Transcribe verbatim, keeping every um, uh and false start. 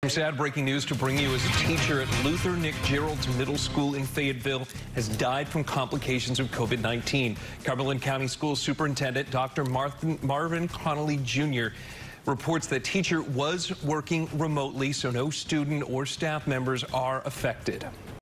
Sad breaking news to bring you as a teacher at Luther Nick Gerald's Middle School in Fayetteville has died from complications of COVID nineteen. Cumberland County School Superintendent Doctor Martin, Marvin Connolly Junior reports that teacher was working remotely, so no student or staff members are affected.